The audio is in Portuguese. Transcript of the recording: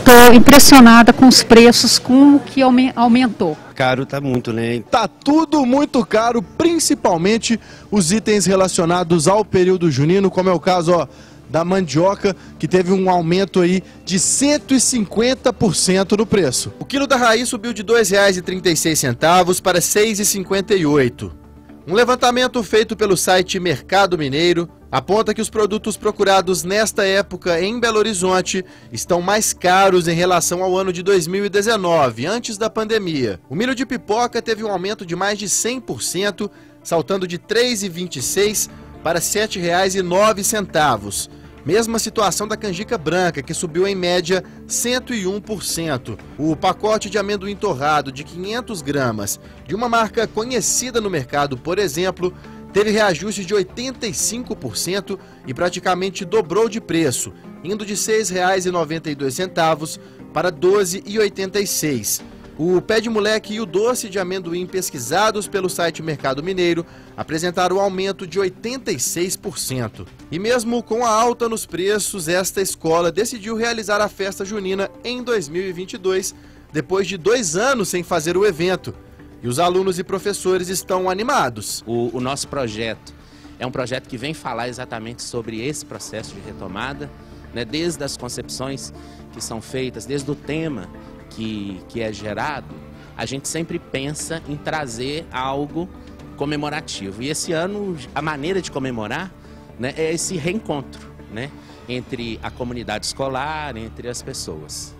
estou impressionada com os preços, com o que aumentou. Caro tá muito, né? Tá tudo muito caro, principalmente os itens relacionados ao período junino, como é o caso, ó, da mandioca, que teve um aumento aí de 150% no preço. O quilo da raiz subiu de R$ 2,36 para R$ 6,58. Um levantamento feito pelo site Mercado Mineiro aponta que os produtos procurados nesta época em Belo Horizonte estão mais caros em relação ao ano de 2019, antes da pandemia. O milho de pipoca teve um aumento de mais de 100%, saltando de R$ 3,26 para R$ 7,09. Mesma situação da canjica branca, que subiu em média 101%. O pacote de amendoim torrado de 500 gramas de uma marca conhecida no mercado, por exemplo, teve reajuste de 85% e praticamente dobrou de preço, indo de R$ 6,92 para R$ 12,86. O pé de moleque e o doce de amendoim pesquisados pelo site Mercado Mineiro apresentaram um aumento de 86%. E mesmo com a alta nos preços, esta escola decidiu realizar a festa junina em 2022, depois de 2 anos sem fazer o evento. E os alunos e professores estão animados. O nosso projeto é um projeto que vem falar exatamente sobre esse processo de retomada, né, desde as concepções que são feitas, desde o tema que é gerado, a gente sempre pensa em trazer algo comemorativo. E esse ano, a maneira de comemorar, né, é esse reencontro, né, entre a comunidade escolar, entre as pessoas.